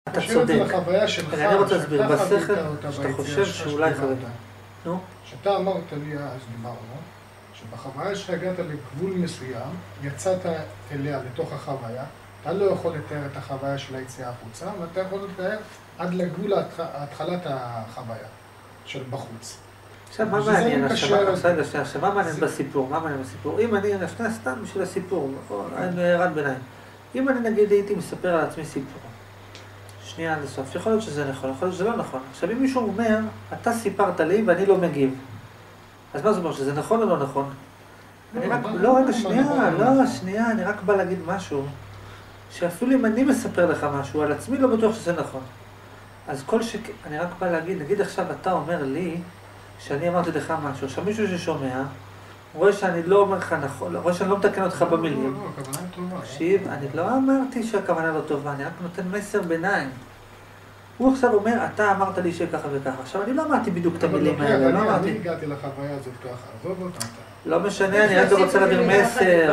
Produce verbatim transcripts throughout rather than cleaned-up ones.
אתה צודק. אני רוצה להסביר, בשכל, שאתה חושב שאולי חרדה. נו? שאתה אמרת לי, אז דיברנו, שבחוויה שלך הגעת לגבול מסוים, יצאת אליה לתוך החוויה, אתה לא יכול לתאר את החוויה של היציאה החוצה, ואתה יכול לתאר עד לגבול התחלת החוויה של בחוץ. עכשיו, מה מעניין? עכשיו, מה מעניין בסיפור? מה מעניין בסיפור? אם אני נפנה סתם בשביל הסיפור, אני הערת ביניים. אם אני נגיד הייתי מספר על עצמי סיפור, שנייה עד הסוף, יכול להיות שזה נכון, יכול להיות שזה לא נכון. עכשיו, אם מישהו אומר, אתה סיפרת לי ואני לא מגיב, אז מה זאת אומרת, שזה נכון או לא נכון? אני רק, לא, רגע, שנייה, לא, שנייה, אני רק בא להגיד משהו, שאפילו אם אני מספר לך משהו, על עצמי לא בטוח שזה נכון. אז כל ש... אני רק בא להגיד, נגיד עכשיו אתה אומר לי, שאני אמרתי לך משהו, עכשיו מישהו ששומע, רואה שאני לא אומר לך נכון, רואה שאני לא מתקן אותך במילים. לא, לא, הכוונה טובה. תקשיב, אני לא אמרתי שהכוונה לא טובה, אני רק נותן מסר ביניים. הוא עכשיו אומר, אתה אמרת לי שככה וככה. עכשיו, אני לא אמרתי בדיוק את המילים האלה, לא אמרתי. אני הגעתי לחוויה הזאת ככה, עזוב אותה. לא משנה, אני רק רוצה להעביר מסר.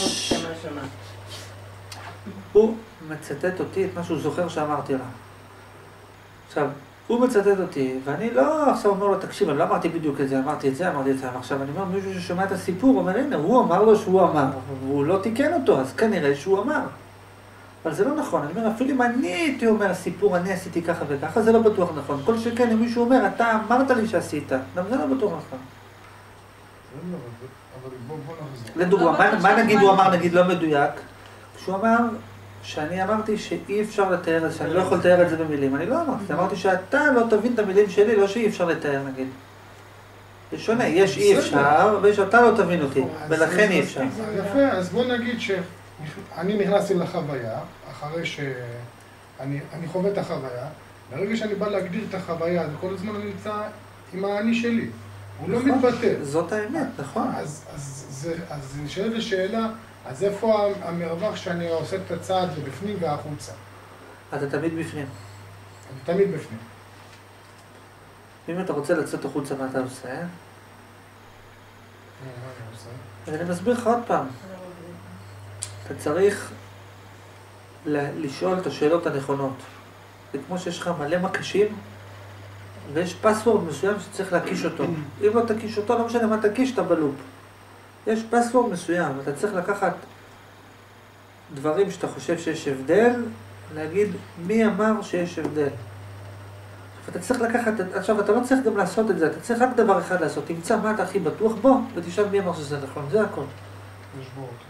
הוא מצטט אותי את מה שהוא זוכר שאמרתי לה. עכשיו, הוא מצטט אותי, ואני לא עכשיו אומר לו, תקשיב, אני לא אמרתי בדיוק את זה, אמרתי את זה, אמרתי את זה. עכשיו, אני אומר, מישהו ששומע את הסיפור, אומר, הנה, הוא אמר לו שהוא אמר, והוא לא תיקן אותו, אז כנראה שהוא אמר. אבל זה לא נכון, אני אומר, אפילו אם אני הייתי אומר סיפור, אני עשיתי ככה וככה, זה לא בטוח נכון. כל שכן, אם מישהו אומר, אתה אמרת לי שעשית, גם זה לא בטוח נכון. לדוגמה, מה נגיד הוא אמר, נגיד לא מדויק? כשהוא אמר שאני אמרתי שאי אפשר לתאר את זה, שאני לא יכול לתאר את זה במילים. אני לא אמרתי, אמרתי שאתה לא תבין את המילים שלי, לא שאי אפשר לתאר, נגיד. זה שונה, יש אי אפשר, ויש אתה לא תבין אותי, ולכן אי אפשר. יפה, אז בוא נגיד שאני נכנסתי לחוויה, אחרי שאני חווה את החוויה, ברגע שאני בא להגדיר את החוויה, אז כל הזמן אני נמצא עם האני שלי. הוא לא מתבטא. זאת האמת, נכון. אז נשאלת השאלה, אז איפה המרווח שאני עושה את הצעד לבפנים והחוצה? אתה תמיד בפנים. אני תמיד בפנים. אם אתה רוצה לצאת החוצה, מה אתה עושה? מה אני עושה? אז אני מסביר לך עוד פעם. אתה צריך לשאול את השאלות הנכונות. זה כמו שיש לך מלא מקשים, ויש פסוורד מסוים שצריך להקיש אותו. אם לא תקיש אותו, לא משנה מה תקיש, אתה בלופ. יש פסוורד מסוים, אתה צריך לקחת דברים שאתה חושב שיש הבדל, להגיד מי אמר שיש הבדל. אתה צריך לקחת, עכשיו אתה לא צריך גם לעשות את זה, אתה צריך רק דבר אחד לעשות, תמצא מה אתה הכי בטוח בו, ותשאל מי אמר שזה נכון, זה הכל. לשבור אותו.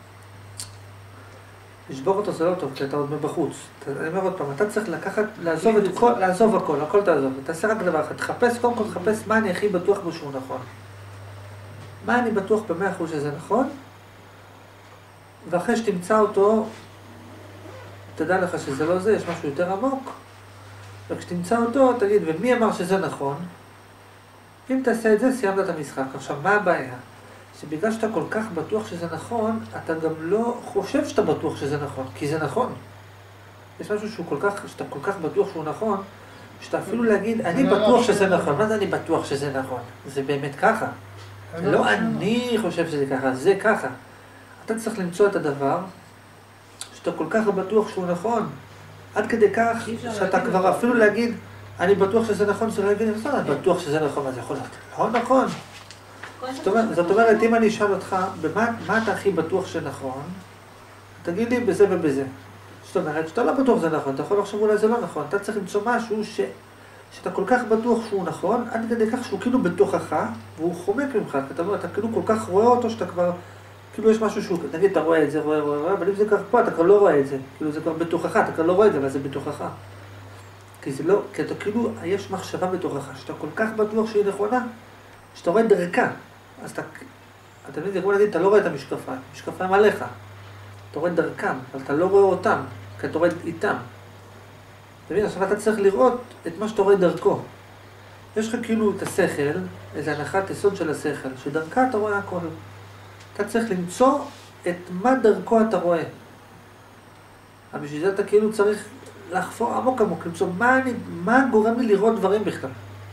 לשבור אותו זה לא טוב, כי אתה עוד מבחוץ. אני אומר עוד פעם, אתה צריך לקחת, לעזוב את כל, לעזוב הכל, הכל תעזוב. תעשה רק דבר אחד, תחפש, קודם כל תחפש מה אני הכי בטוח בו שהוא נכון. מה אני בטוח במאה אחוז שזה נכון, ואחרי שתמצא אותו, תדע לך שזה לא זה, יש משהו יותר עמוק, וכשתמצא אותו, תגיד, ומי אמר שזה נכון? אם תעשה את זה, סיימת את המשחק. עכשיו, מה הבעיה? שבגלל שאתה כל כך בטוח שזה נכון, אתה גם לא חושב שאתה בטוח שזה נכון, כי זה נכון. יש משהו שהוא כל כך, שאתה כל כך בטוח שהוא נכון, שאתה אפילו להגיד, אני בטוח שזה נכון. מה זה אני בטוח שזה נכון? זה באמת ככה. לא אני חושב שזה ככה, זה ככה. אתה צריך למצוא את הדבר שאתה כל כך בטוח שהוא נכון, עד כדי כך שאתה כבר אפילו להגיד, אני בטוח שזה נכון, זה לא יבין, אני בטוח שזה נכון, מה זה יכול להיות? לא נכון. זאת אומרת, אם אני אשאל אותך, במה אתה הכי בטוח שנכון, תגיד לי בזה ובזה. זאת אומרת, שאתה לא בטוח שזה נכון, אתה יכול לחשוב אולי זה לא נכון, אתה צריך למצוא משהו ש... שאתה כל כך בטוח שהוא נכון, עד כדי כך שהוא כאילו בתוכך, והוא חומק ממך, אתה, אתה כאילו כל כך רואה אותו שאתה כבר, כאילו יש משהו שהוא, נגיד אתה רואה את זה, רואה, רואה, רואה, אבל אם זה כך פה, אתה כבר לא רואה את זה, כאילו זה כבר בתוכך, אתה כבר לא רואה את זה, אבל זה בתוכך. כי זה לא, כי אתה כאילו, יש מחשבה בתוכך, שאתה כל כך בטוח שהיא נכונה, שאתה רואה דרכה. אז אתה, אתה מבין, זה כמו להגיד, אתה לא רואה את המשקפיים, משקפיים עליך. אתה רואה דרכם, אבל אתה לא רואה אותם, כי אתה רואה איתם. אתה מבין, עכשיו אתה צריך לראות את מה שאתה רואה דרכו. יש לך כאילו את השכל, איזו הנחת יסוד של השכל, שדרכה אתה רואה הכל. אתה צריך למצוא את מה דרכו אתה רואה. אבל בשביל זה אתה כאילו צריך לחפור עמוק עמוק, למצוא מה, אני, מה גורם לי לראות דברים בכלל.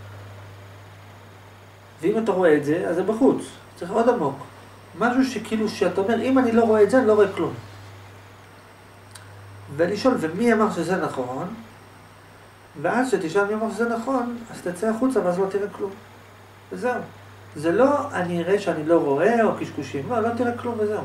ואם אתה רואה את זה, אז זה בחוץ. צריך עוד עמוק. משהו שכאילו, שאתה אומר, אם אני לא רואה את זה, אני לא רואה כלום. ולשאול, ומי אמר שזה נכון? ואז שתשאל מי אמר שזה נכון, אז תצא החוצה ואז לא תראה כלום. וזהו. זה לא אני אראה שאני לא רואה או קשקושים, לא, לא תראה כלום וזהו.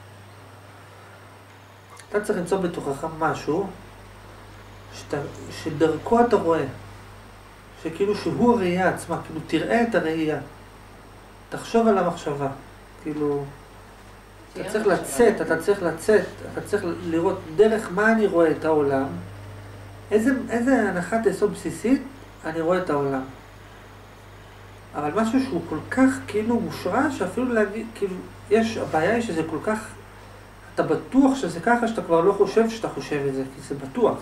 אתה צריך למצוא בתוכך משהו שאתה, שדרכו אתה רואה, שכאילו שהוא הראייה עצמה, כאילו תראה את הראייה, תחשוב על המחשבה, כאילו אתה צריך לצאת, אתה צריך לצאת, אתה צריך לראות דרך מה אני רואה את העולם, איזה, איזה הנחת יסוד בסיסית אני רואה את העולם. אבל משהו שהוא כל כך כאילו מושרש, שאפילו להגיד, כאילו, יש, הבעיה היא שזה כל כך, אתה בטוח שזה ככה שאתה כבר לא חושב שאתה חושב את זה, כי זה בטוח.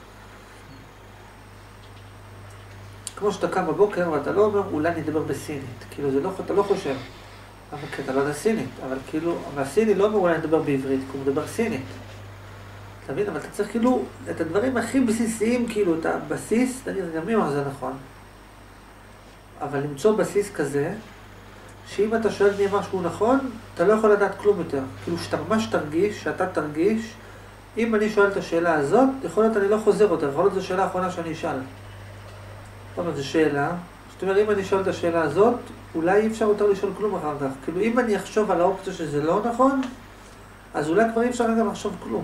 כמו שאתה קם בבוקר ואתה לא אומר, אולי נדבר בסינית, כאילו זה לא, אתה לא חושב. אבל כי אתה לא יודע סינית, אבל כאילו, אבל הסיני לא אומר אולי נדבר בעברית, כי הוא מדבר סינית. אתה מבין? אבל אתה צריך כאילו, את הדברים הכי בסיסיים, כאילו, את הבסיס, תגיד, גם מי אומר זה נכון. אבל למצוא בסיס כזה, שאם אתה שואל מי אמר שהוא נכון, אתה לא יכול לדעת כלום יותר. כאילו שאתה ממש תרגיש, שאתה תרגיש, אם אני שואל את השאלה הזאת, יכול להיות אני לא חוזר אותה, יכול להיות זו שאלה האחרונה שאני אשאל. זאת אומרת, זו שאלה, זאת אומרת, אם אני שואל את השאלה הזאת, אולי אי אפשר יותר לשאול כלום אחר כך. כאילו אם אני אחשוב על האופציה שזה לא נכון, אז אולי כבר אי אפשר גם לחשוב כלום.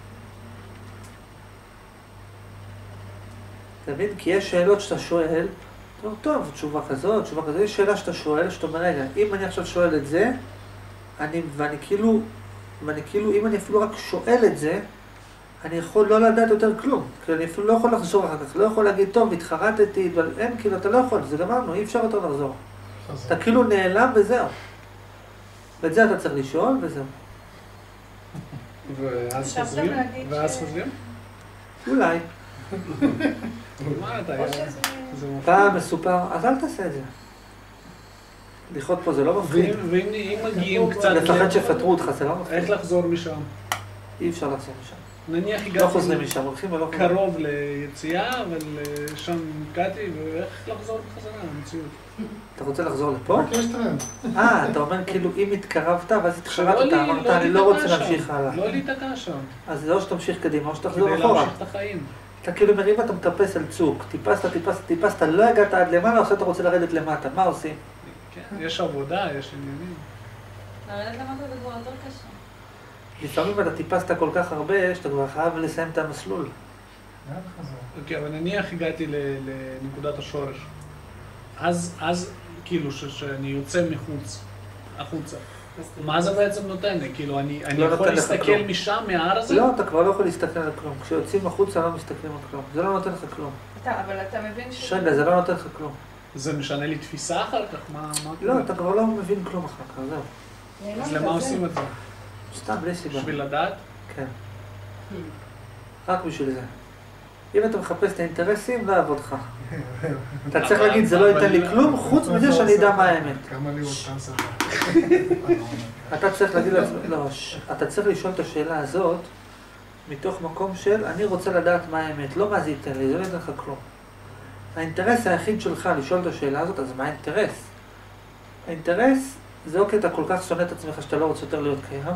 אתה מבין? כי יש שאלות שאתה שואל, טוב, טוב, תשובה כזאת, תשובה כזאת, יש שאלה שאתה שואל, שאתה אומר, רגע, אם אני עכשיו שואל את זה, אני, ואני כאילו, ואני כאילו, אם אני אפילו רק שואל את זה, אני יכול לא לדעת יותר כלום. כי אני אפילו לא יכול לחזור אחר כך, לא יכול להגיד, טוב, התחרטתי, אבל אין, כאילו, אתה לא יכול, זה גמרנו, אי אפשר יותר לחזור. אתה כאילו נעלם וזהו. ואת זה אתה צריך לשאול, וזהו. ואז חוזרים? ואז חוזרים? אולי. מה אתה... פעם מסופר, אז אל תעשה את זה. לחיות פה זה לא מפחיד. ואם מגיעים קצת... לפחד שפטרו אותך, זה לא מפחיד. איך לחזור משם? אי אפשר לחזור משם. נניח לא חוזרים משם, הולכים ולא חוזרים. קרוב ליציאה, אבל שם נתקעתי, ואיך לחזור בחזרה למציאות? אתה רוצה לחזור לפה? רק יש טרנד. אה, אתה אומר כאילו אם התקרבת ואז התחרטת, אמרת אני לא רוצה להמשיך הלאה. לא להיתקע שם. אז זה או שתמשיך קדימה או שתחזור אחורה. כדי להמשיך את החיים. אתה כאילו מרים ואתה מטפס על צוק, טיפסת, טיפסת, טיפסת, לא הגעת עד למעלה, עכשיו אתה רוצה לרדת למטה, מה עושים? כן, יש עבודה, יש עניינים. לרדת למטה זה כבר יותר קשה. לפעמים אתה טיפסת כל כך הרבה שאתה כבר חייב לסיים את המסלול. אוקיי, אבל נניח הגעתי לנקודת השורש. אז, אז כאילו שאני יוצא מחוץ, החוצה. מה זה בעצם נותן לי? כאילו, אני יכול להסתכל משם, מההר הזה? לא, אתה כבר לא יכול להסתכל על כלום. כשיוצאים החוצה לא מסתכלים על כלום. זה לא נותן לך כלום. אבל אתה מבין ש... רגע, זה לא נותן לך כלום. זה משנה לי תפיסה אחר כך? מה... לא, אתה כבר לא מבין כלום אחר כך, זהו. אז למה עושים את זה? סתם, בלי סיבה. בשביל לדעת? כן. רק בשביל זה. אם אתה מחפש את האינטרסים, לא יעבוד לך. אתה צריך להגיד, זה לא ייתן לי כלום, חוץ מזה שאני אדע מה האמת. כמה לי עוד קנסר. אתה צריך להגיד לעצמך, לא, אתה צריך לשאול את השאלה הזאת מתוך מקום של, אני רוצה לדעת מה האמת, לא מה זה ייתן לי, זה לא ייתן לך כלום. האינטרס היחיד שלך לשאול את השאלה הזאת, אז מה האינטרס? האינטרס זה אוקיי, אתה כל כך שונא את עצמך שאתה לא רוצה יותר להיות קיים,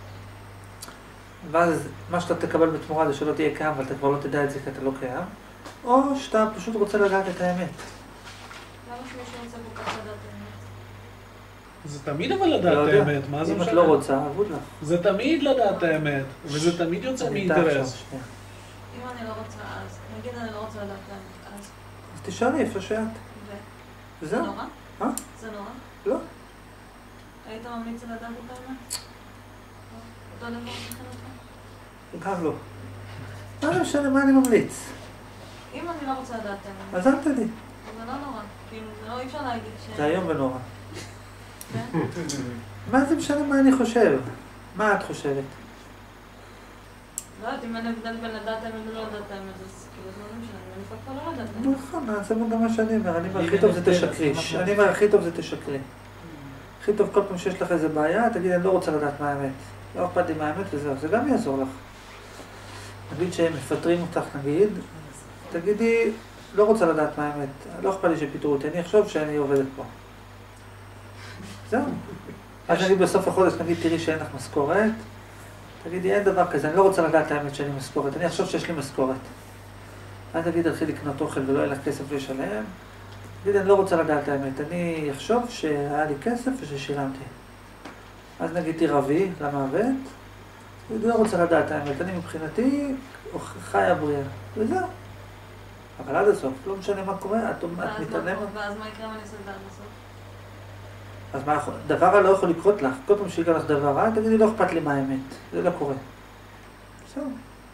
ואז מה שאתה תקבל בתמורה זה שלא תהיה קיים, אבל אתה כבר לא תדע את זה כי אתה לא קיים, או שאתה פשוט רוצה לדעת את האמת. למה שמישהו רוצה כל כך לדעת האמת? זה תמיד אבל לדעת האמת, מה זה משנה? אם את לא רוצה, עבוד לך. זה תמיד לדעת האמת, וזה תמיד יוצא מאינטרס. אם אני לא רוצה אז, נגיד אני לא רוצה לדעת האמת, אז... אז תשאלי איפה שאת. זה וזהו. נורא? אה? זה נורא? לא. היית ממליץ לדעת את האמת? אותו דבר מבחינתך? גם לא. מה זה משנה מה אני ממליץ? אם אני לא רוצה לדעת את האמת, אז אל תדעי. זה לא נורא. כאילו, זה לא אי אפשר להגיד ש... זה איום ונורא. כן? מה זה משנה מה אני חושב? מה את חושבת? לא יודעת, אם אין הבדל בין לדעת האמת ולא לדעת האמת, אז כאילו זה לא משנה, אני לפעמים כבר לא לדעת האמת. נכון, זה גם מה שאני אומר, אני אומר, הכי טוב זה תשקרי. אני אומר, הכי טוב זה תשקרי. הכי טוב כל פעם שיש לך איזה בעיה, תגיד, אני לא רוצה לדעת מה האמת. לא אכפת לי מה האמת וזהו, זה גם יעזור לך. נגיד שהם מפטרים אותך, נגיד, תגידי, לא רוצה לדעת מה האמת, לא אכפת לי שפיטרו אותי, אני אחשוב שאני עובדת פה. זהו. אז נגיד בסוף החודש, נגיד, תראי שאין לך משכורת, תגידי, אין דבר כזה, אני לא רוצה לדעת האמת שאני משכורת, אני אחשוב שיש לי משכורת. אז נגיד תלכי לקנות אוכל ולא יהיה לך כסף לשלם, תגיד אני לא רוצה לדעת האמת, אני אחשוב שהיה לי כסף וששילמתי. אז נגיד תירבי למוות, אני לא רוצה לדעת האמת, אני מבחינתי חיה בריאה, וזהו. אבל עד הסוף, לא משנה מה קורה, את מתעלמת. ואז מה יקרה אם אני אעשה את זה עד הסוף? אז מה יכול, דבר לא יכול לקרות לך, כל פעם שיקרה לך דבר רע, תגידי לא אכפת לי מה האמת, זה לא קורה. בסדר.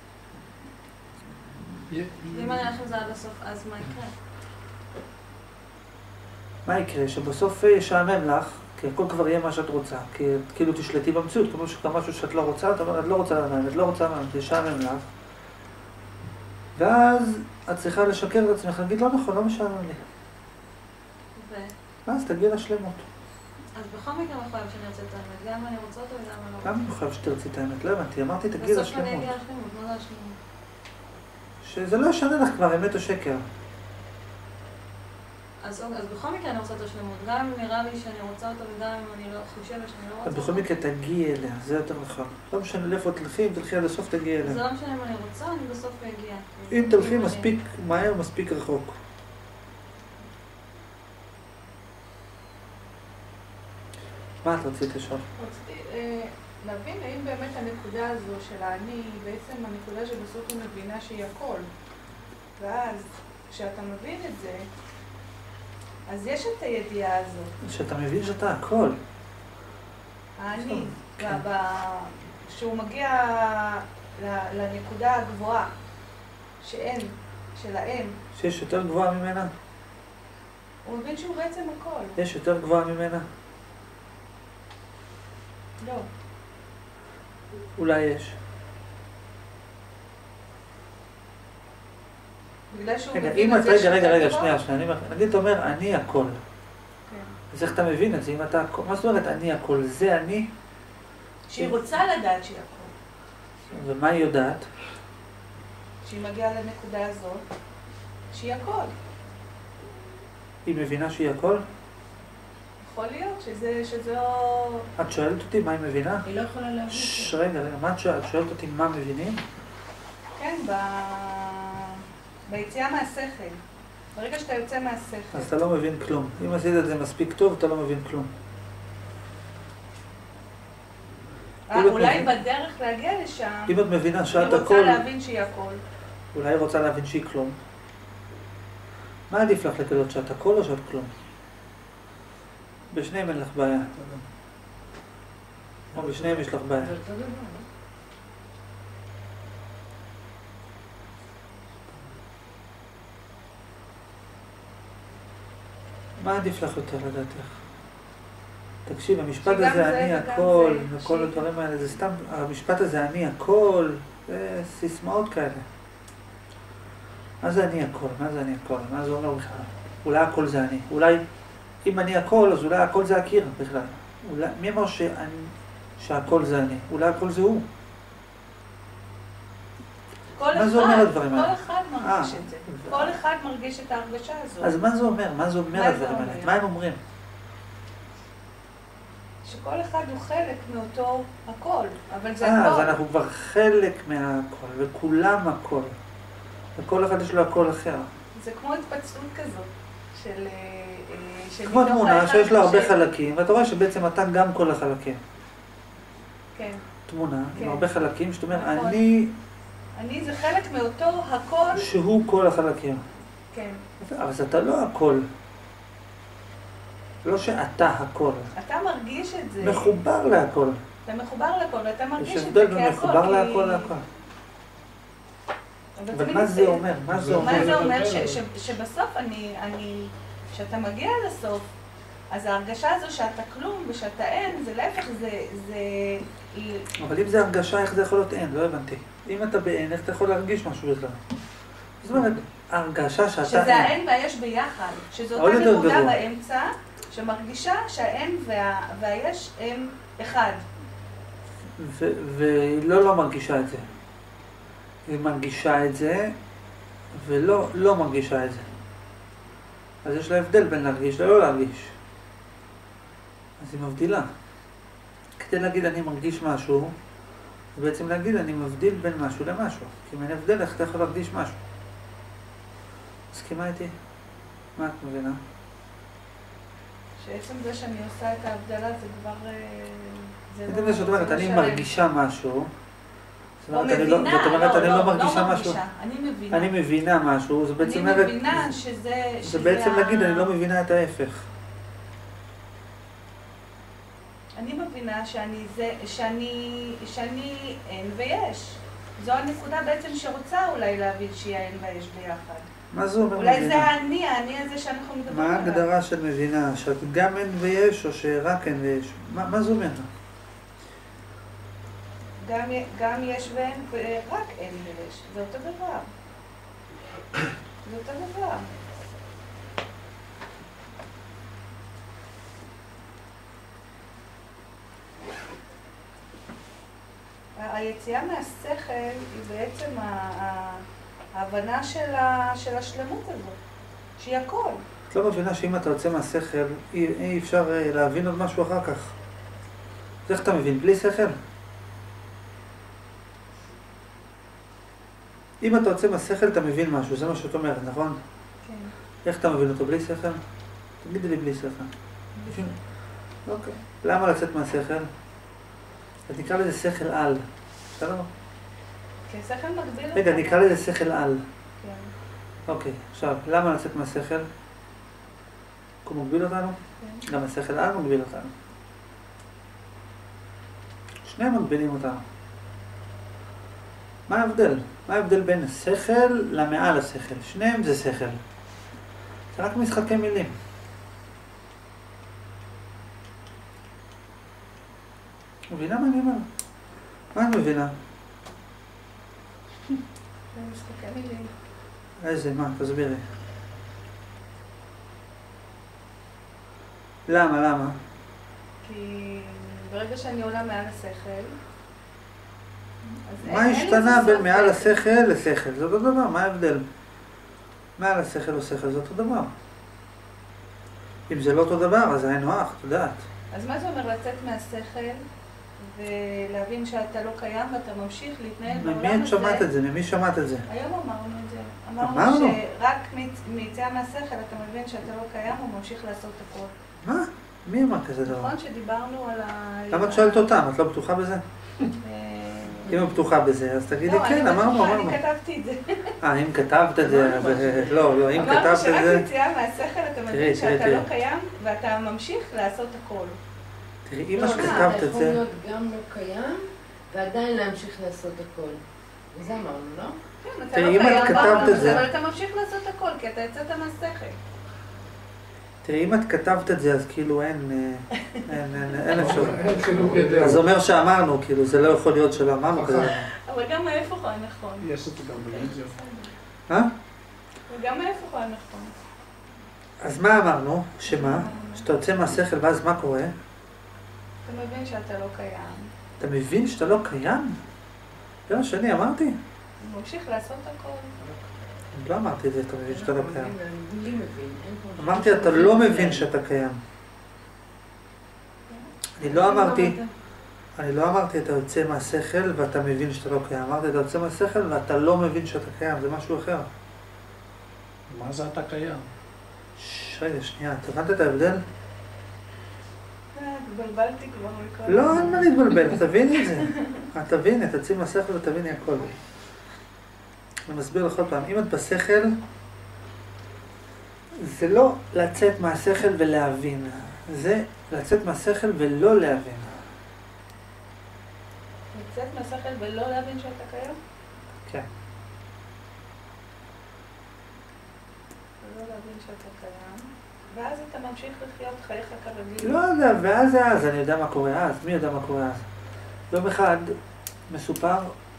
ואם אני אלך עם זה עד הסוף, אז מה יקרה? מה יקרה? שבסוף ישעמם לך, כי הכל כבר יהיה מה שאת רוצה, כי כאילו תשלטי במציאות, כמו שכמה משהו שאת לא רוצה, את אומרת, את לא רוצה לנהל, את לא רוצה לנהל, תשעמם לך. ואז את צריכה לשקר את עצמך, להגיד לא נכון, לא משעמם לי. ו... ואז תגיע לשלמות. אז בכל מקרה מחויב שאני ארצה את האמת, גם אם אני רוצה אותו וגם אם אני לא רוצה. גם מחויב שתרצי את האמת, לא הבנתי, אמרתי תגיע לשלמות. בסוף אני אגיע לשלמות, מה זה השלמות? שזה לא ישנה לך כבר אמת או שקר. אז, אז בכל מקרה אני רוצה את השלמות, גם אם נראה לי שאני רוצה אותו וגם אם אני לא חושבת שאני לא רוצה אותו. בכל מקרה תגיע אליה, זה יותר נכון. לא משנה לאיפה תלכי, אם תלכי עד הסוף תגיע אליה. זה לא משנה אם אני רוצה, אני בסוף אגיע. אם תלכי מספיק מהר, מספיק רחוק. מה את רצית לשאול? רציתי להבין האם באמת הנקודה הזו של האני היא בעצם הנקודה שבסוף היא מבינה שהיא הכל. ואז כשאתה מבין את זה, אז יש את הידיעה הזאת. שאתה מבין שאתה הכל. האני, שהוא מגיע לנקודה הגבוהה, שאין, של האם. שיש יותר גבוהה ממנה? הוא מבין שהוא בעצם הכל. יש יותר גבוהה ממנה? לא. אולי יש. בגלל שהוא רגע, מבין אם את את, זה רגע, שאתה רגע, רגע, גבוה? שנייה, שנייה, נגיד אתה אומר, אני הכל. כן. אז איך אתה מבין את זה? אם אתה הכל, מה זאת אומרת אני הכל? זה אני? שהיא רוצה לדעת שהיא הכל. ומה היא יודעת? שהיא מגיעה לנקודה הזאת, שהיא הכל. היא מבינה שהיא הכל? יכול להיות שזה, שזו... את שואלת אותי מה היא מבינה? היא לא יכולה להבין. ש... רגע, רגע, מה את שואלת? את שואלת אותי מה מבינים? כן, ב... ביציאה מהשכל. ברגע שאתה יוצא מהשכל. אז אתה לא מבין כלום. אם עשית את זה מספיק טוב, אתה לא מבין כלום. אה, אולי בדרך להגיע לשם, אם את מבינה שאת היא הכל... רוצה להבין שהיא הכל. אולי היא רוצה להבין שהיא כלום. מה עדיף לך לקדות, שאת הכל או שאת כלום? בשניהם אין לך בעיה. או בשניהם יש לך בעיה. מה עדיף לך יותר לדעתך? תקשיב, המשפט הזה אני הכל, וכל הדברים האלה, זה סתם, המשפט הזה אני הכל, זה סיסמאות כאלה. מה זה אני הכל? מה זה אני הכל? מה זה אומר בכלל? אולי הכל זה אני. אולי, אם אני הכל, אז אולי הכל זה הקיר בכלל. אולי, מי אמר שאני, שהכל זה אני? אולי הכל זה הוא. מה זה אומר הדברים האלה? כל אחד מרגיש את זה. כל אחד מרגיש את ההרגשה הזאת. אז מה זה אומר? מה זה אומר הדברים האלה? מה הם אומרים? שכל אחד הוא חלק מאותו הכל, אבל זה אה, הכל. אז אנחנו כבר חלק מהכל, וכולם הכל. וכל אחד יש לו הכל אחר. זה כמו התפצלות כזאת, של... של כמו תמונה שיש לה הרבה ש... חלקים, ואתה רואה שבעצם אתה גם כל החלקים. כן. תמונה כן. עם הרבה חלקים, זאת אומרת, נכון. אני... אני זה חלק מאותו הכל... שהוא כל החלקים. כן. אז אתה לא הכל. לא שאתה הכל. אתה מרגיש את זה. מחובר להכל. אתה מחובר להכל, ואתה מרגיש את זה יש כהכל. הבדל מחובר כי... להכל להכל. אבל מה זה אומר? מה זה אומר? מה זה אומר? ש, ש, שבסוף אני, אני, כשאתה מגיע לסוף, אז ההרגשה הזו שאתה כלום ושאתה אין, זה להפך, זה, זה... אבל אם זה הרגשה, איך זה יכול להיות אין? לא הבנתי. אם אתה באין, איך אתה יכול להרגיש משהו בכלל? זאת אומרת, ההרגשה שאתה אין. שזה האין והיש ביחד. שזו אותה נקודה באמצע, שמרגישה שהאין וה, והיש הם אחד. והיא לא לא מרגישה את זה. היא מרגישה את זה, ולא לא מרגישה את זה. אז יש לה הבדל בין להרגיש ללא להרגיש. אז היא מבדילה. כדי להגיד אני מרגיש משהו, זה בעצם להגיד אני מבדיל בין משהו למשהו. כי אם אין הבדל, איך אתה יכול להרגיש משהו? מסכימה איתי? מה את מבינה? שעצם זה שאני עושה את ההבדלה זה כבר... זה מה שאת אומרת, אני מרגישה משהו. או מבינה, לא, לא מרגישה, אני מבינה. אני מבינה משהו, זה בעצם... אני מבינה שזה... זה בעצם להגיד, אני לא מבינה את ההפך. אני מבינה שאני זה, שאני, שאני אין ויש. זו הנקודה בעצם שרוצה אולי להבין שיהיה אין ויש ביחד. מה זה אומר אולי מבינה? זה האני, האני הזה שאנחנו מדברים מה עליו. ההגדרה של מבינה? שאת גם אין ויש או שרק אין ויש? מה, מה זה אומר? גם, גם יש ואין ורק אין ויש. זה אותו דבר. זה אותו דבר. היציאה מהשכל היא בעצם ההבנה של, ה, של השלמות הזאת, שהיא הכל. את לא מבינה שאם אתה יוצא מהשכל, אי, אי אפשר להבין עוד משהו אחר כך. אז איך אתה מבין? בלי שכל? אם אתה יוצא מהשכל, אתה מבין משהו, זה מה שאת אומרת, נכון? כן. איך אתה מבין אותו? בלי שכל? תגידי לי בלי שכל. אוקיי. למה לצאת מהשכל? אז נקרא לזה שכל על. בסדר? כן, שכל מגביל אותנו. רגע, נקרא לזה שכל על. כן. אוקיי, עכשיו, למה לצאת מהשכל? הוא מגביל אותנו? כן. גם השכל על מגביל אותנו. שניהם מגבילים אותנו. מה ההבדל? מה ההבדל בין השכל למעל השכל? שניהם זה שכל. זה רק משחקי מילים. מבינה מה אני אומר? מה את מבינה? זה משחקי מילים. איזה, מה? תסבירי. למה, למה? כי ברגע שאני עולה מעל השכל, מה השתנה בין מעל השכל לשכל? זה אותו דבר, מה ההבדל? מעל השכל או שכל זה אותו דבר. אם זה לא אותו דבר, אז היינו הך, את יודעת. אז מה זה אומר לצאת מהשכל ולהבין שאתה לא קיים ואתה ממשיך להתנהל בעולם הזה? ממי את שמעת את זה? ממי שמעת את זה? היום אמרנו את זה. אמרנו? אמרנו שרק מיציאה מהשכל אתה מבין שאתה לא קיים וממשיך לעשות הכל. מה? מי אמר כזה דבר? נכון שדיברנו על ה... למה את שואלת אותם? את לא בטוחה בזה? אם את בטוחה בזה, אז תגידי כן, אמרנו, אמרנו. אני כתבתי את זה. אה, אם כתבת את זה, לא, לא, אם כתבת את זה... אמרנו שרק יציאה מהשכל אתה מבין שאתה לא קיים ואתה ממשיך לעשות הכל. תראי, אם את כתבת את זה... אתה יכול להיות גם לא קיים ועדיין להמשיך לעשות הכל. וזה אמרנו, לא? כן, אתה לא קיים, אבל אתה ממשיך לעשות הכל, כי אתה יצאת מהשכל. תראי, אם את כתבת את זה, אז כאילו אין, אין אפשר. אז זה אומר שאמרנו, כאילו, זה לא יכול להיות שלא אמרנו כזה. אבל גם ההפך הוא הנכון. יש את זה גם בווידאו. אה? וגם ההפך הוא הנכון. אז מה אמרנו? שמה? שאתה יוצא מהשכל, ואז מה קורה? אתה מבין שאתה לא קיים. אתה מבין שאתה לא קיים? זה מה שאני אמרתי? הוא ממשיך לעשות הכל. לא אמרתי את זה, אתה מבין שאתה לא קיים. אמרתי, אתה לא מבין שאתה קיים. אני לא אמרתי, אני לא אמרתי, אתה יוצא מהשכל ואתה מבין שאתה לא קיים. אמרתי, אתה יוצא מהשכל ואתה לא מבין שאתה קיים, זה משהו אחר. מה זה אתה קיים? רגע, שנייה, אתה הבנת את ההבדל? התבלבלתי כבר מכל... לא, אין מה להתבלבל, תביני את זה. תביני, תצאי מהשכל ותביני הכל. אני מסביר לך עוד פעם, אם את בשכל, זה לא לצאת מהשכל ולהבין, זה לצאת מהשכל ולא להבין. לצאת מהשכל ולא להבין שאתה קיים? כן. ולא להבין שאתה קיים, ואז אתה ממשיך לחיות חייך כרגיל. לא יודע, ואז זה אז, אני יודע מה קורה אז, מי יודע מה קורה אז? יום אחד מסופר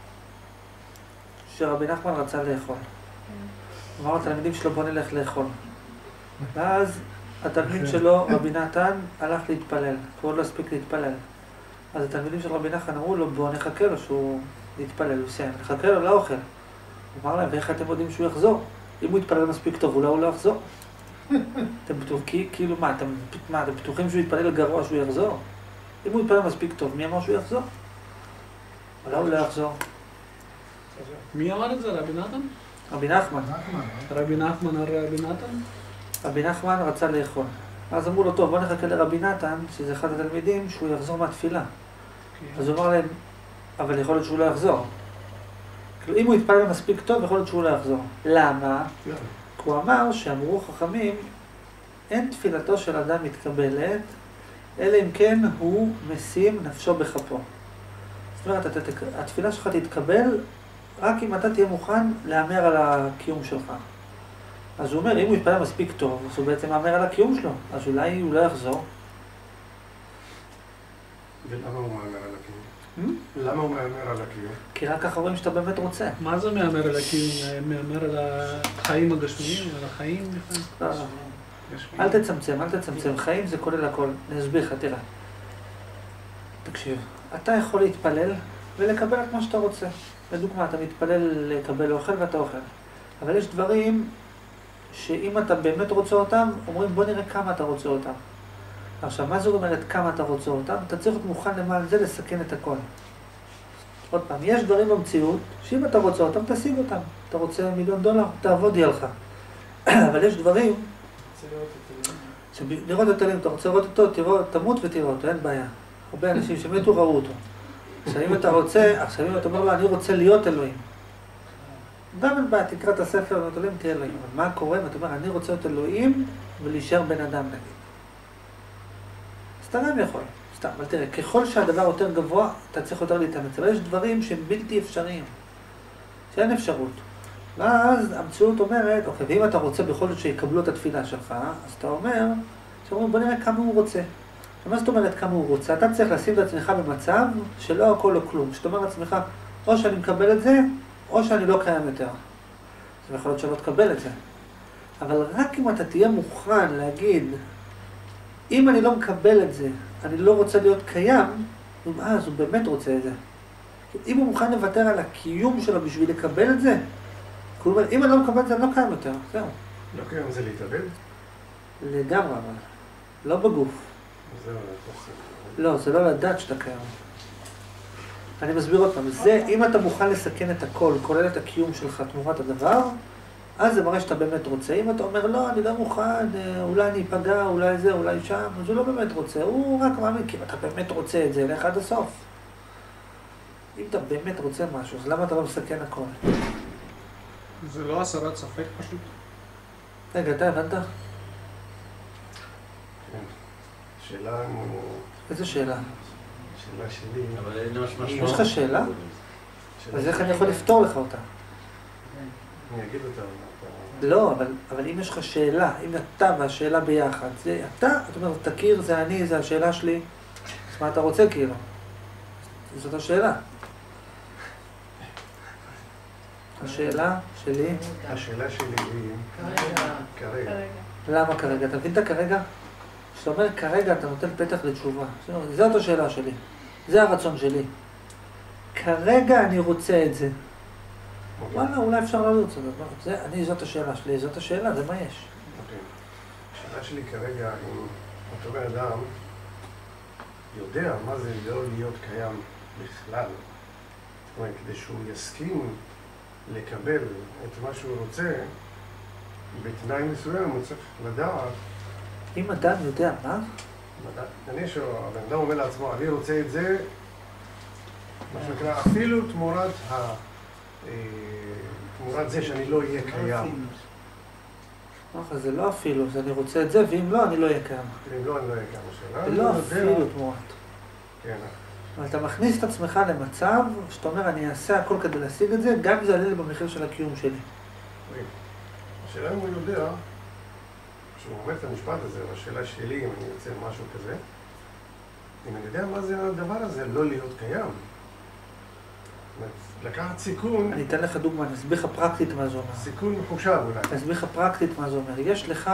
שרבי נחמן רצה לאכול. אמר לתלמידים שלו, בוא נלך לאכול. ואז התלמיד שלו, רבי נתן, הלך להתפלל, כי הוא לא הספיק להתפלל. אז התלמידים של רבי נחמן אמרו לו, בוא נחכה לו שהוא יתפלל, הוא סיים, נחכה לו לאוכל. הוא אמר להם, ואיך אתם יודעים שהוא יחזור? אם הוא יתפלל מספיק טוב, אולי הוא לא יחזור. אתם בטוחים, כאילו מה, אתם, מה, אתם בטוחים שהוא יתפלל גרוע שהוא יחזור? אם הוא יתפלל מספיק טוב, מי אמר שהוא יחזור? אולי הוא לא יחזור. מי אמר את זה, רבי נתן? רבי נחמן. רבי נחמן על רבי נתן? רבי נחמן רצה לאכול. אז אמרו לו, טוב, בוא נחכה לרבי נתן, שזה אחד התלמידים, שהוא יחזור מהתפילה. אז הוא אמר להם, אבל יכול להיות שהוא לא יחזור. כאילו, אם הוא יתפלל מספיק טוב, יכול להיות שהוא לא יחזור. למה? כי הוא אמר שאמרו חכמים, אין תפילתו של אדם מתקבלת, אלא אם כן הוא משים נפשו בכפו. זאת אומרת, התפילה שלך תתקבל רק אם אתה תהיה מוכן להאמר על הקיום שלך. אז הוא אומר, אם הוא יתפלל מספיק טוב, אז הוא בעצם מאמר על הקיום שלו, אז אולי הוא לא יחזור. ולמה הוא מאמר על הקיום? למה הוא מאמר על הקיום? כי רק ככה רואים שאתה באמת רוצה. מה זה מאמר על הקיום? מאמר על החיים הגשמיים? על החיים? אל תצמצם, אל תצמצם. חיים זה כולל הכל. אני אסביר לך, תראה. תקשיב, אתה יכול להתפלל ולקבל את מה שאתה רוצה. לדוגמה, אתה מתפלל לקבל אוכל ואתה אוכל. אבל יש דברים שאם אתה באמת רוצה אותם, אומרים בוא נראה כמה אתה רוצה אותם. עכשיו, מה זאת אומרת כמה אתה רוצה אותם? אתה צריך להיות מוכן למען זה לסכן את הכל. עוד פעם, יש דברים במציאות שאם אתה רוצה אותם, תשיג אותם. אתה רוצה מיליון דולר, תעבוד יהיה לך. אבל יש דברים... לראות את אלוהים, אתה רוצה לראות אותו, תראו, תמות ותראה אותו, אין בעיה. הרבה אנשים שמתו ראו אותו. עכשיו אם אתה רוצה, עכשיו אם אתה אומר לו, אני רוצה להיות אלוהים. גם אין בעיה, תקרא את הספר ואתה אלוהים, תהיה אלוהים. אבל מה קורה? ואתה אומר, אני רוצה להיות אלוהים ולהישאר בן אדם נגיד. אז אתה גם יכול. סתם, אבל תראה, ככל שהדבר יותר גבוה, אתה צריך יותר להתאמץ. אבל יש דברים שהם בלתי אפשריים. שאין אפשרות. ואז המציאות אומרת, אוקיי, ואם אתה רוצה בכל זאת שיקבלו את התפילה שלך, אז אתה אומר, שאומרים, בוא נראה כמה הוא רוצה. ומה זאת אומרת כמה הוא רוצה? אתה צריך לשים את עצמך במצב שלא הכל או כלום. שאתה אומר לעצמך, או שאני מקבל את זה, או שאני לא קיים יותר. זה יכול להיות שלא תקבל את זה. אבל רק אם אתה תהיה מוכן להגיד, אם אני לא מקבל את זה, אני לא רוצה להיות קיים, אז הוא באמת רוצה את זה. אם הוא מוכן לוותר על הקיום שלו בשביל לקבל את זה, כלומר, אם אני לא מקבל את זה, אני לא קיים יותר, זהו. לא קיים זה להתאבד? לגמרי, אבל. לא בגוף. זהו, לא, זה לא לדעת שאתה קיים. אני מסביר עוד פעם, זה, אם אתה מוכן לסכן את הכל, כולל את הקיום שלך תמורת הדבר, אז זה מראה שאתה באמת רוצה. אם אתה אומר, לא, אני לא מוכן, אולי אני אפגע, אולי זה, אולי שם, אז הוא לא באמת רוצה, הוא רק מאמין, כי אם אתה באמת רוצה את זה, לך עד הסוף. אם אתה באמת רוצה משהו, אז למה אתה לא מסכן הכל? זה לא הסרת ספק פשוט? רגע, אתה הבנת? כן. שאלה... איזה שאלה? שאלה שלי... אבל אין ממש משמעות. יש לך שאלה? אז איך אני יכול לפתור לך אותה? אני אגיד אותה. לא, אבל, אבל אם יש לך שאלה, אם אתה והשאלה ביחד, זה אתה, אתה אומר, תכיר, זה אני, זה השאלה שלי, אז מה אתה רוצה כאילו? זאת השאלה. השאלה שלי... השאלה שלי היא... כרגע. למה כרגע? אתה מבין את הכרגע? כשאתה אומר כרגע, אתה נותן פתח לתשובה. זאת השאלה שלי. זה הרצון שלי. כרגע אני רוצה את זה. וואלה, אולי אפשר לא לרצות את זה. אני, זאת השאלה שלי, זאת השאלה, זה מה יש. אוקיי. השאלה שלי כרגע, אם אותו בן אדם יודע מה זה לא להיות קיים בכלל, זאת אומרת, כדי שהוא יסכים לקבל את מה שהוא רוצה, בתנאי מסוים הוא צריך לדעת. אם אדם יודע מה? אני שהבן אדם אומר לעצמו, אני רוצה את זה, מה שנקרא, אפילו תמורת ה... תמורת זה שאני לא אהיה קיים. זה לא אפילו, זה אני רוצה את זה, ואם לא, אני לא אהיה קיים. ואם לא, אני לא אהיה קיים. זה לא אפילו תמורת. כן. אבל אתה מכניס את עצמך למצב שאתה אומר, אני אעשה הכל כדי להשיג את זה, גם זה עלה לי במחיר של הקיום שלי. השאלה אם הוא יודע, כשהוא אומר את המשפט הזה, השאלה שלי, אם אני יוצא משהו כזה, אם אני יודע מה זה הדבר הזה, לא להיות קיים. לקחת סיכון... אני אתן לך דוגמה, אני אסביר לך פרקטית מה זה אומר. סיכון מחושב אולי. אני אסביר לך פרקטית מה זה אומר. יש לך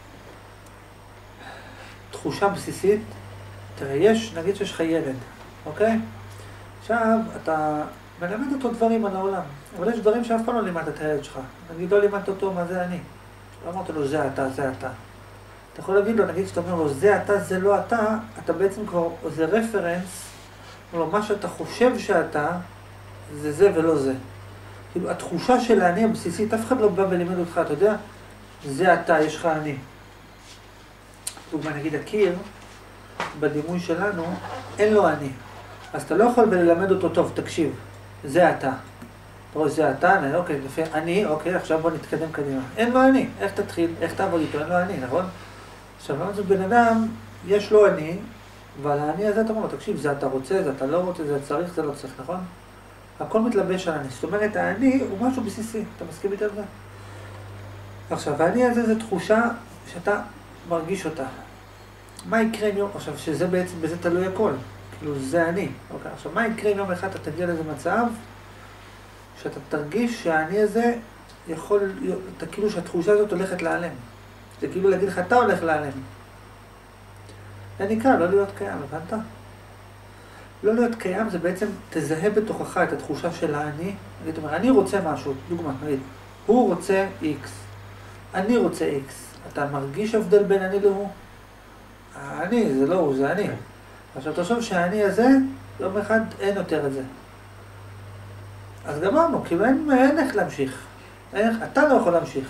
תחושה בסיסית, תראה, יש, נגיד שיש לך ילד, אוקיי? עכשיו, אתה מלמד אותו דברים על העולם, אבל יש דברים שאף פעם לא לימדת את הילד שלך. נגיד, לא לימדת אותו מה זה אני. לא אמרת לו, זה אתה, זה אתה. אתה יכול להגיד לו, נגיד שאתה אומר לו, זה אתה, זה לא אתה, אתה בעצם כבר, זה רפרנס, מה שאתה חושב שאתה, זה זה ולא זה. כאילו, התחושה של האני הבסיסית, אף אחד לא בא ולימד אותך, אתה יודע, זה אתה, יש לך אני. דוגמה, נגיד, הקיר, בדימוי שלנו, אין לו אני. אז אתה לא יכול ללמד אותו טוב, תקשיב, זה אתה. אתה רואה, זה אתה, אני, אוקיי, לפי, אני, אוקיי, עכשיו בוא נתקדם קדימה. אין לו אני, איך תתחיל, איך תעבוד איתו, אין לו אני, נכון? עכשיו, זה בן אדם, יש לו אני, ועל האני הזה אתה אומר, תקשיב, זה אתה רוצה, זה אתה לא רוצה, זה צריך, זה לא צריך, נכון? הכל מתלבש על אני. זאת אומרת, האני הוא משהו בסיסי, אתה מסכים איתי על זה? עכשיו, האני הזה זה תחושה שאתה מרגיש אותה. מה יקרה אם יום, עכשיו, שזה בעצם, בזה תלוי הכל. כאילו, זה אני. אוקיי, עכשיו, מה יקרה אם יום אחד אתה תגיע לאיזה מצב, שאתה תרגיש שהאני הזה יכול, אתה כאילו שהתחושה הזאת הולכת להיעלם. זה כאילו להגיד לך, אתה הולך להיעלם. זה נקרא, לא להיות קיים, הבנת? לא להיות קיים זה בעצם, תזהה בתוכך את התחושה של האני. נגיד, אומר, אני רוצה משהו, דוגמה, נגיד, הוא רוצה X, אני רוצה X. אתה מרגיש הבדל בין אני להוא? אני, זה לא הוא, זה אני. עכשיו, תחשוב שהאני הזה, יום אחד אין יותר את זה. אז גמרנו, כאילו אין, אין איך להמשיך. אין, אתה לא יכול להמשיך.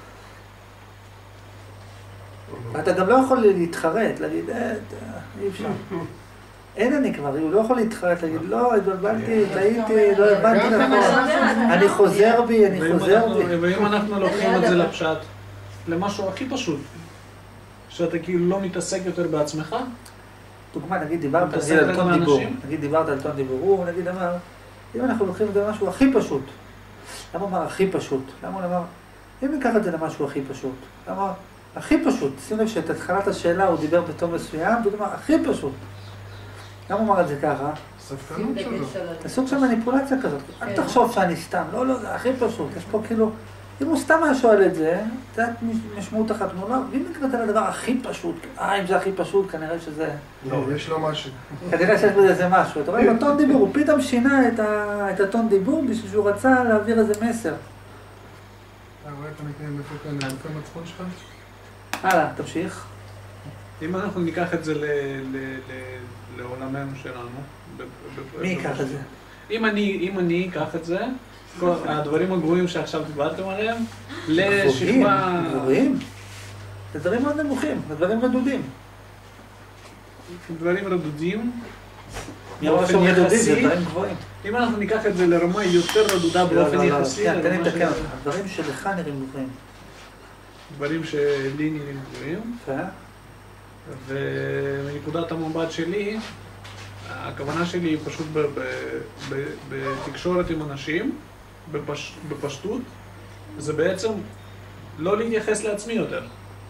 אתה גם לא יכול להתחרט, להגיד, אה, אי אפשר. אין אני כבר, הוא לא יכול להתחרט, להגיד, לא, התבלבלתי, טעיתי, לא הבנתי נכון. אני חוזר בי, אני חוזר בי. ואם אנחנו לוקחים את זה לפשט, למשהו הכי פשוט, שאתה כאילו לא מתעסק יותר בעצמך? דוגמה, נגיד דיברת על טון דיבור, נגיד דיברת על טון דיבור, הוא נגיד אמר, אם אנחנו לוקחים את זה למשהו הכי פשוט, למה הוא אמר הכי פשוט? למה הוא אמר, אם ניקח את זה למשהו הכי פשוט, למה הוא הכי פשוט, שים לב שאת התחלת השאלה הוא דיבר בטון מסוים, והוא אמר הכי פשוט. למה הוא אמר את זה ככה? ספקנות שלו. זה סוג של מניפולציה כזאת, אל תחשוב שאני סתם, לא, לא, זה הכי פשוט, יש פה כאילו, אם הוא סתם היה שואל את זה, זה משמעות אחת, לא, אם נקראת על הדבר הכי פשוט, אה, אם זה הכי פשוט, כנראה שזה... לא, יש לו משהו. כנראה שיש בזה איזה משהו, אתה רואה, בטון דיבור, הוא פתאום שינה את הטון דיבור בשביל שהוא רצה להעביר איזה מסר. אתה רואה, אתה מתנהל לפי המצפון שלך? הלאה, תמשיך. אם אנחנו ניקח את זה לעולמנו שלנו... מי ייקח את זה? אם אני אקח את זה, הדברים הגבוהים שעכשיו דיברתם עליהם, לשכבה... גבוהים? זה דברים מאוד נמוכים, זה דברים רדודים. דברים רדודים? באופן יחסי, אם אנחנו ניקח את זה לרמה יותר רדודה באופן יחסי... כן, תן לי לתקן אותך, הדברים שלך נראים גבוהים. דברים שלי נראים גבוהים. יפה. ומנקודת המבט שלי, הכוונה שלי היא פשוט בתקשורת עם אנשים, בפשטות, זה בעצם לא להתייחס לעצמי יותר.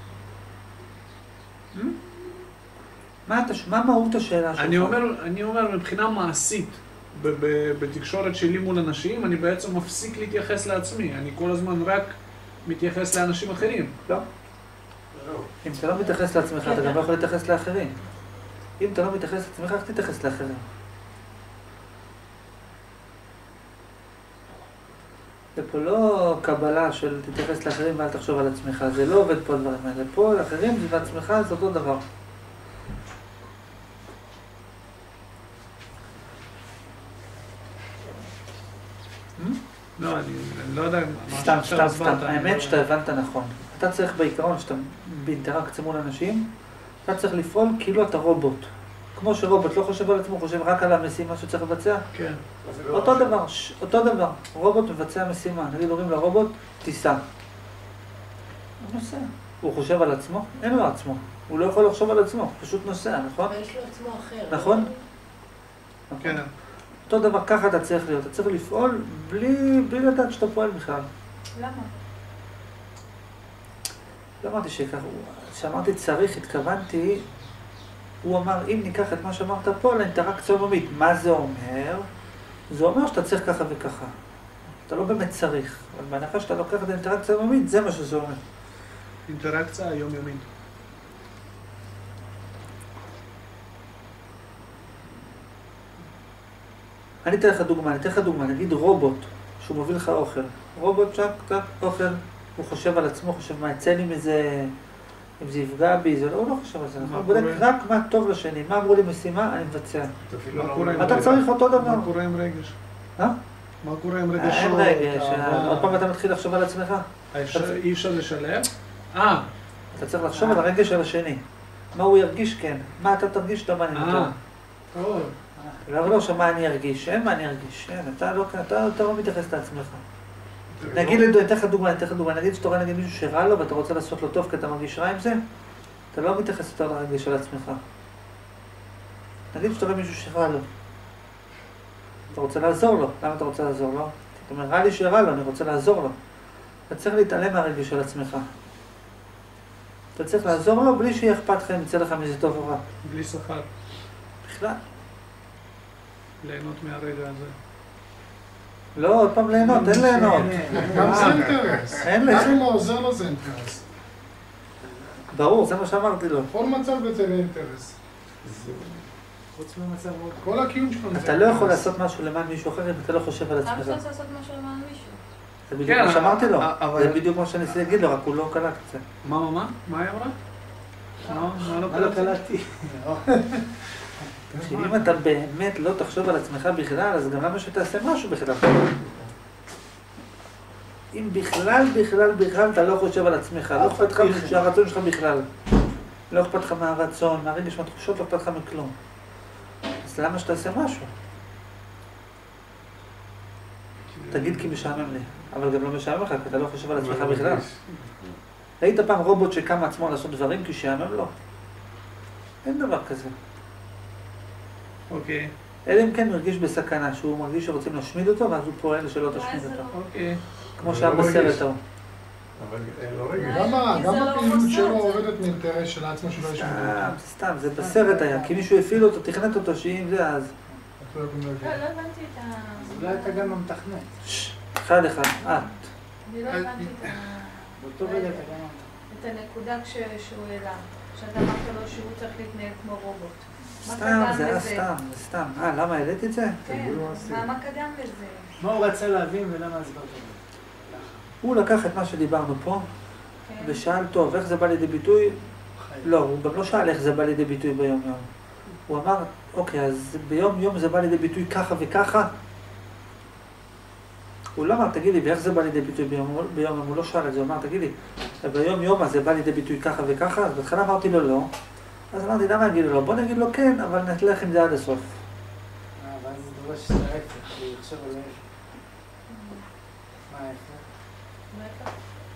מה מהות השאלה שלך? אני אומר מבחינה מעשית, בתקשורת שלי מול אנשים, אני בעצם מפסיק להתייחס לעצמי. אני כל הזמן רק מתייחס לאנשים אחרים. לא. אם אתה לא מתייחס לעצמך, אתה גם לא יכול להתייחס לאחרים. אם אתה לא מתייחס לעצמך, איך תתייחס לאחרים? זה פה לא קבלה של תתייחס לאחרים ואל תחשוב על עצמך. זה לא עובד פה הדברים האלה. פה לאחרים ועצמך זה אותו דבר. לא, אני לא יודע... סתם, סתם, סתם. האמת שאתה הבנת נכון. אתה צריך בעיקרון, שאתה באינטראקציה מול אנשים, אתה צריך לפעול כאילו אתה רובוט. כמו שרובוט לא חושב על עצמו, הוא חושב רק על המשימה שצריך לבצע. כן. אותו דבר, אותו דבר. רובוט מבצע משימה. נגיד אומרים לרובוט, תיסע. הוא נוסע. הוא חושב על עצמו? אין לו עצמו. הוא לא יכול לחשוב על עצמו, פשוט נוסע, נכון? יש לו עצמו אחר. נכון? כן. אותו דבר, ככה אתה צריך להיות. אתה צריך לפעול בלי, בלי לדעת שאתה פועל בכלל. למה? לא אמרתי שככה, כשאמרתי צריך, התכוונתי, הוא אמר, אם ניקח את מה שאמרת פה לאינטראקציה יומית, מה זה אומר? זה אומר שאתה צריך ככה וככה. אתה לא באמת צריך, אבל בהנחה שאתה לוקח את האינטראקציה יומית, זה מה שזה אומר. אינטראקציה יומיומית. אני אתן לך דוגמה, אני אתן לך דוגמה, נגיד רובוט שהוא מוביל לך אוכל. רובוט שק, טק, אוכל, הוא חושב על עצמו, חושב מה יצא לי מזה, אם זה יפגע בי, זה לא, הוא לא חושב על זה, נכון? הוא בודק רק מה טוב לשני, מה אמרו לי משימה, אני מבצע. אתה צריך אותו דבר. מה קורה עם רגש? אה? מה קורה עם רגשות? אין רגש, עוד פעם אתה מתחיל לחשוב על עצמך. אי אפשר לשלב? אה. אתה צריך לחשוב על הרגש של השני. מה הוא ירגיש כן, מה אתה תרגיש שאתה מעניין אותו. טוב. אבל לא שמה אני ארגיש, אין מה אני ארגיש, אין, אתה לא, אתה, אתה לא מתייחס לעצמך. נגיד, אני אתן לך דוגמה, אני אתן לך דוגמה, נגיד שאתה רואה נגיד מישהו שרע לו ואתה רוצה לעשות לו טוב כי אתה מרגיש רע עם זה, אתה לא מתייחס יותר לרגש של עצמך. נגיד שאתה רואה מישהו שרע לו, אתה רוצה לעזור לו, למה אתה רוצה לעזור לו? אתה אומר, רע לי שרע לו, אני רוצה לעזור לו. אתה צריך להתעלם מהרגש של עצמך. אתה צריך לעזור לו בלי שיהיה אכפת לך אם יצא לך מזה טוב או רע. בלי שכר. בכלל. ליהנות מהרגע הזה. לא, עוד פעם ליהנות, אין ליהנות. גם זה אינטרס. אין לזה. גם אם הוא עוזר לו זה אינטרס. ברור, זה מה שאמרתי לו. כל מצב בזה לאינטרס. חוץ ממצב מאוד... כל הקיום שלנו זה... אתה לא יכול לעשות משהו למען מישהו אחר אם אתה לא חושב על עצמך. למה שאתה לעשות משהו למען מישהו? זה בדיוק מה שאמרתי לו. זה בדיוק מה שאני ניסיתי להגיד לו, רק הוא לא קלט את זה. מה, מה, מה? מה היא אמרה? מה לא קלטתי? אם אתה באמת לא תחשוב על עצמך בכלל, אז גם למה שתעשה משהו בכלל? אם בכלל, בכלל, בכלל אתה לא חושב על עצמך, לא אכפת לך מהרצון שלך בכלל. לא אכפת לך מהרצון, מהרגש, מהתחושות, לא אכפת לך מכלום. אז למה שתעשה משהו? תגיד כי משעמם לי, אבל גם לא משעמם לך, כי אתה לא חושב על עצמך בכלל. ראית פעם רובוט שקם מעצמו לעשות דברים כי שעמם לו? אין דבר כזה. אוקיי. אלא אם כן מרגיש בסכנה, שהוא מרגיש שרוצים להשמיד אותו, ואז הוא פועל שלא תשמיד אותו. אוקיי. כמו שהיה בסרט ההוא. אבל לא רגע. גם הפעילות שלו עובדת מאינטרס של עצמו שלא ישמיד אותו. סתם, זה בסרט היה, כי מישהו הפעיל אותו, תכנת אותו, שאם זה אז... לא, לא הבנתי את ה... אולי אתה גם המתכנת. אחד אחד, את. אני לא הבנתי את ה... באותו רגע אתה גם... את הנקודה שהוא העלה, שאתה אמרת לו שהוא צריך להתנהג כמו רובוט. סתם, זה היה סתם, זה סתם. אה, למה העליתי את זה? כן, מה קדם לזה? מה הוא רצה להבין ולמה הסברת לו? הוא לקח את מה שדיברנו פה, ושאל טוב, איך זה בא לידי ביטוי? לא, הוא גם לא שאל איך זה בא לידי ביטוי ביום יום. הוא אמר, אוקיי, אז ביום יום זה בא לידי ביטוי ככה וככה? הוא לא אמר, תגידי, ואיך זה בא לידי ביטוי ביום יום? הוא לא שאל את זה, הוא אמר, תגידי, ביום יום זה בא לידי ביטוי ככה וככה? אז בהתחלה אמרתי לו לא. אז אמרתי, למה נגיד לו? בוא נגיד לו כן, אבל נתלך עם זה עד הסוף. אה, ואז זה דורש את ההפך, הוא יחשב על ההפך. מה ההפך?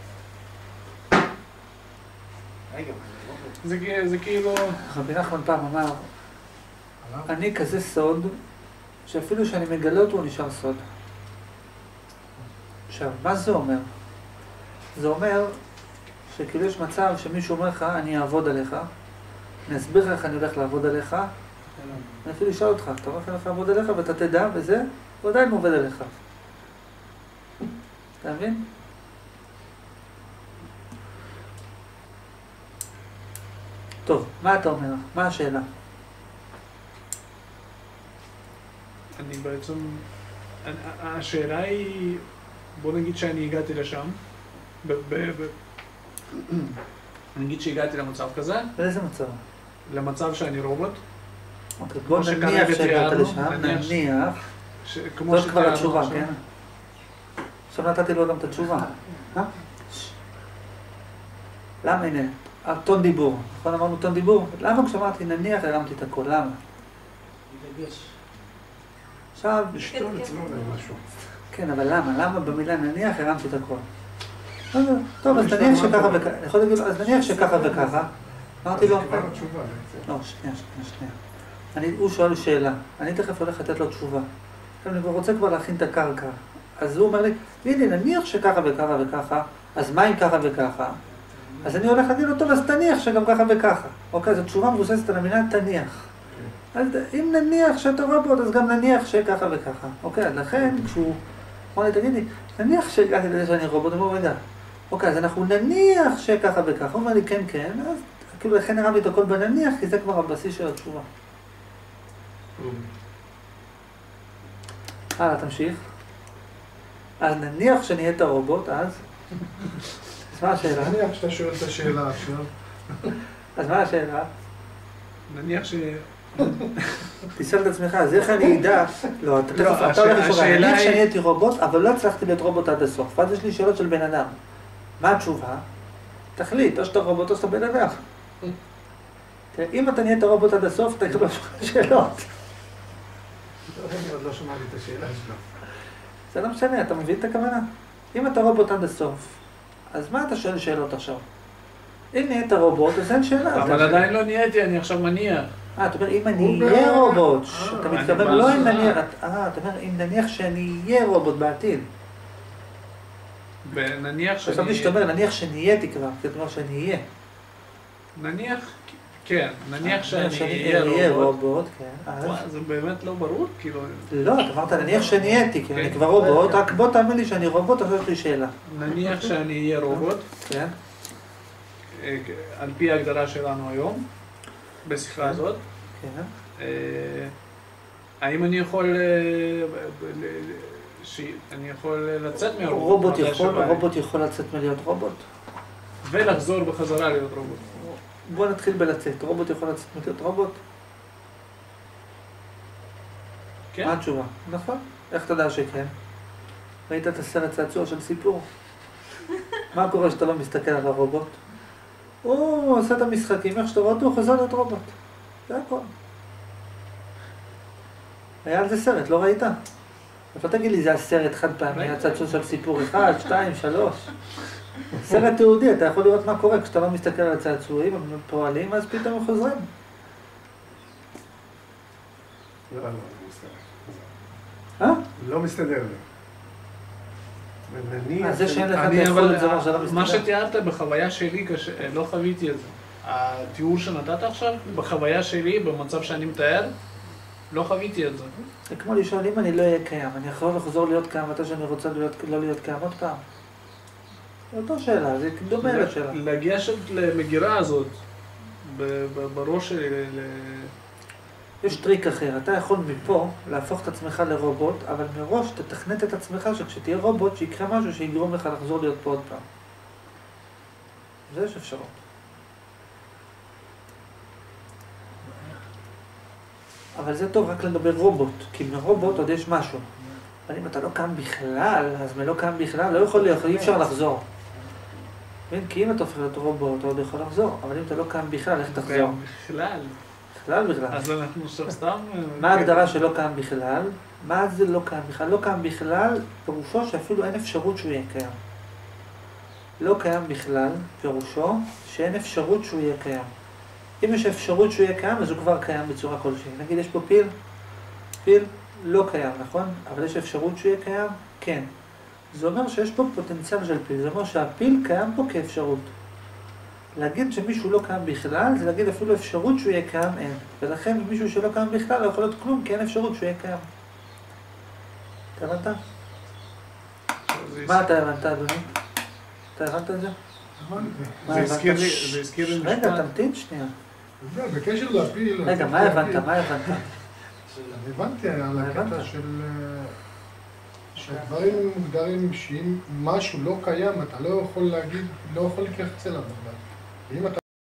רגע, זה כאילו... רבי נחמן פעם אמר, אני כזה סוד, שאפילו שאני מגלה אותו הוא נשאר סוד. עכשיו, מה זה אומר? זה אומר שכאילו יש מצב שמישהו אומר לך, אני אעבוד עליך, אני אסביר לך איך אני הולך לעבוד עליך, אני אפילו אשאל אותך, אתה אומר איך אני הולך לעבוד עליך ואתה תדע, וזה, הוא עדיין עובד עליך. אתה מבין? טוב, מה אתה אומר? מה השאלה? אני בעצם... השאלה היא... בוא נגיד שאני הגעתי לשם. נגיד שהגעתי למצב כזה. באיזה מצב? למצב שאני רובוט. אוקיי, בוא נניח שהגעת לשם, נניח. זאת כבר התשובה, כן? עכשיו נתתי לו גם את התשובה. למה הנה? טון דיבור. נכון אמרנו טון דיבור? למה כשאמרתי נניח הרמתי את הכל? למה? עכשיו... לשתול אצלו משהו. כן, אבל למה? למה במילה נניח הרמתי את הכל? טוב, אז נניח שככה וככה. אני יכול להגיד לו, אז נניח שככה וככה. אמרתי לו... לא, שנייה, שנייה, שנייה. הוא שואל שאלה. אני תכף הולך לתת לו תשובה. אני רוצה כבר להכין את הקרקע. אז הוא אומר לי, הנה, נניח שככה וככה וככה, אז מה אם ככה וככה? אז אני הולך להגיד לו, טוב, אז תניח שגם ככה וככה. אוקיי, זו תשובה מבוססת על המילה תניח. אז אם נניח שאתה רובוט, אז גם נניח שככה וככה. אוקיי, אז לכן, כשהוא אמר לי, תגידי, נניח שהגעתי לזה שאני רובוט, אני אומר, רגע, אוקיי, אז אנחנו נניח שככה וככה. הוא אומר לי, כן, כן, אז כאילו לכן הרמתי את הכל בנניח, כי זה כבר הבסיס של התשובה. הלאה, תמשיך. אז נניח שנהיית רובוט, אז... אז מה השאלה? נניח שאתה שואל את השאלה עכשיו. אז מה השאלה? נניח ש... תשאל את עצמך, אז איך אני אדע, לא, אתה תכף, אתה הולך לשאול, אני שאני הייתי רובוט, אבל לא הצלחתי להיות רובוט עד הסוף, ואז יש לי שאלות של בן אדם. מה התשובה? תחליט, או שאתה רובוט או שאתה בן אדם. אם אתה נהיית רובוט עד הסוף, אתה יקבל שאלות. אני עוד לא שמעתי את השאלה שלו. זה לא משנה, אתה מבין את הכוונה? אם אתה רובוט עד הסוף, אז מה אתה שואל שאלות עכשיו? אם נהיית רובוט, אז אין שאלה. אבל עדיין לא נהייתי, אני עכשיו מניח. אה, אתה אומר, אם אני אהיה רובוט, אתה מתכוון לא אם נניח, אה, אתה אומר, אם נניח שאני אהיה רובוט בעתיד. ונניח שאני... חשבתי שאתה אומר, נניח שנהייתי כבר, זאת אומרת שאני אהיה. נניח, כן, נניח שאני אהיה רובוט. זה באמת לא ברור, כאילו... לא, אתה אמרת, נניח שנהייתי, כי אני כבר רובוט, רק בוא תאמין לי שאני רובוט, עכשיו יש לי שאלה. נניח שאני אהיה רובוט. כן. על פי ההגדרה שלנו היום, בשיחה הזאת. כן. האם אני יכול... שאני יכול לצאת מהרובוט? רובוט יכול, רובוט יכול לצאת מלהיות רובוט. ולחזור בחזרה להיות רובוט. בוא נתחיל בלצאת. רובוט יכול לצאת מלהיות רובוט? כן. מה התשובה? נכון. איך אתה יודע שכן? ראית את הסרט צעצוע של סיפור? מה קורה שאתה לא מסתכל על הרובוט? הוא עושה את המשחקים, איך שאתה רואה אותו, הוא חוזר להיות רובוט. זה הכל. היה על זה סרט, לא ראית? אבל תגיד לי, זה הסרט חד פעמי, הצעצוע של סיפור אחד, שתיים, שלוש. סרט תיעודי, אתה יכול לראות מה קורה כשאתה לא מסתכל על הצעצועים, הם פועלים, אז פתאום הם חוזרים. לא, לא, לא מסתדר. אה? לא מסתדר לי. אז זה שאין לך את היכולת זה אומר שלא מסתדר. מה שתיארת בחוויה שלי, לא חוויתי את זה. התיאור שנתת עכשיו, בחוויה שלי, במצב שאני מתאר, לא חוויתי את זה. זה כמו לשאול, אם אני לא אהיה קיים, אני יכול לחזור להיות קיים, מתי שאני רוצה לא להיות קיים עוד פעם? זו אותה שאלה, זה דומה לשאלה. לגשת למגירה הזאת, בראש שלי, יש טריק אחר, אתה יכול מפה להפוך את עצמך לרובוט, אבל מראש תתכנת את עצמך שכשתהיה רובוט שיקרה משהו שיגרום לך לחזור להיות פה עוד פעם. זה יש אפשרות. אבל זה טוב רק לדבר רובוט, כי מרובוט עוד יש משהו. אבל אם אתה לא קם בכלל, אז מלא קם בכלל, לא יכול להיות, אי אפשר לחזור. כי אם אתה הופך להיות רובוט, אתה עוד יכול לחזור, אבל אם אתה לא קם בכלל, איך תחזור? בכלל. בכלל בכלל. אז אנחנו עכשיו סתם... מה ההגדרה שלא קם בכלל? מה זה לא קם בכלל? לא קם בכלל, פירושו שאפילו אין אפשרות שהוא יהיה קיים. לא קיים בכלל, פירושו שאין אפשרות שהוא יהיה קיים. אם יש אפשרות שהוא יהיה קיים, אז הוא כבר קיים בצורה כלשהי. נגיד, יש פה פיל, פיל לא קיים, נכון? אבל יש אפשרות שהוא יהיה קיים? כן. זה אומר שיש פה פוטנציאל של פיל, זה אומר שהפיל קיים פה כאפשרות. להגיד שמישהו לא קיים בכלל, זה להגיד אפילו אפשרות שהוא יהיה קיים, אין. ולכן מישהו שלא קיים בכלל לא יכול להיות כלום, כי אין אפשרות שהוא יהיה קיים. אתה הבנת? מה אתה הבנת, אדוני? אתה הבנת את זה? זה הזכיר לי, זה הזכיר לי משפט. רגע, תמתין שנייה. בקשר להפיל... רגע, מה הבנת? מה הבנת? הבנתי על הקטע של... שהדברים מוגדרים שאם משהו לא קיים, אתה לא יכול להגיד, לא יכול לקחת צלם בכלל. ואם אתה